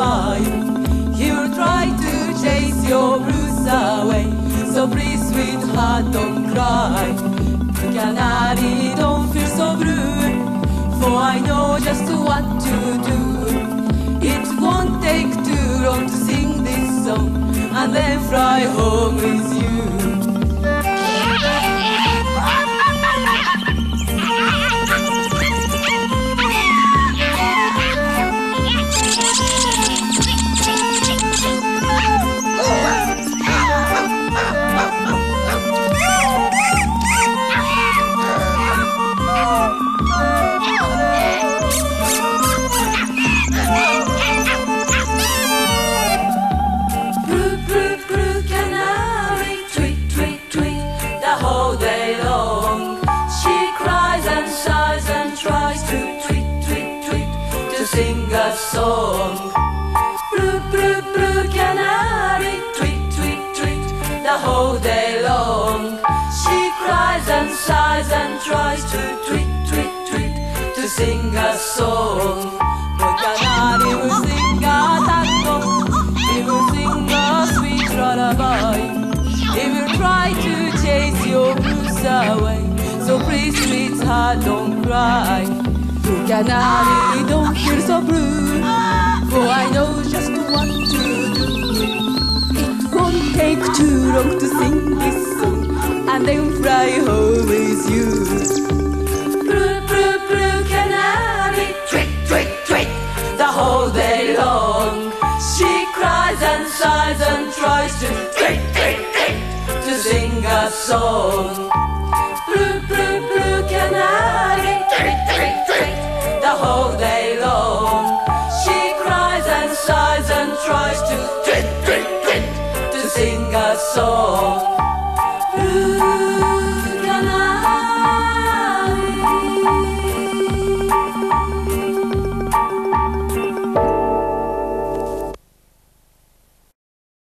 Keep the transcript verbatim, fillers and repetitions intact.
lullaby. He will try to chase your blues away. So please, sweetheart, don't cry. Canary, don't feel so blue, for I know just what to do. It won't take too long to sing this song and then fly home with you. Sing a song. Blue, blue, blue canary, tweet, tweet, tweet, the whole day long. She cries and sighs and tries to tweet, tweet, tweet, to sing a song. The canary will sing a tango, he will sing a sweet lullaby. He will try to chase your blues away. So please, sweetheart, don't cry. Canary, don't feel so blue, for I know just what to do. It won't take too long to sing this song and then fly home with you. Blue, blue, blue canary, tweet, tweet, tweet, the whole day long. She cries and sighs and tries to tweet, tweet, tweet, to sing a song. Blue, blue, blue canary, tweet, tweet, tweet, the whole day long. She cries and sighs and tries to tweet, tweet, tweet, to sing a song.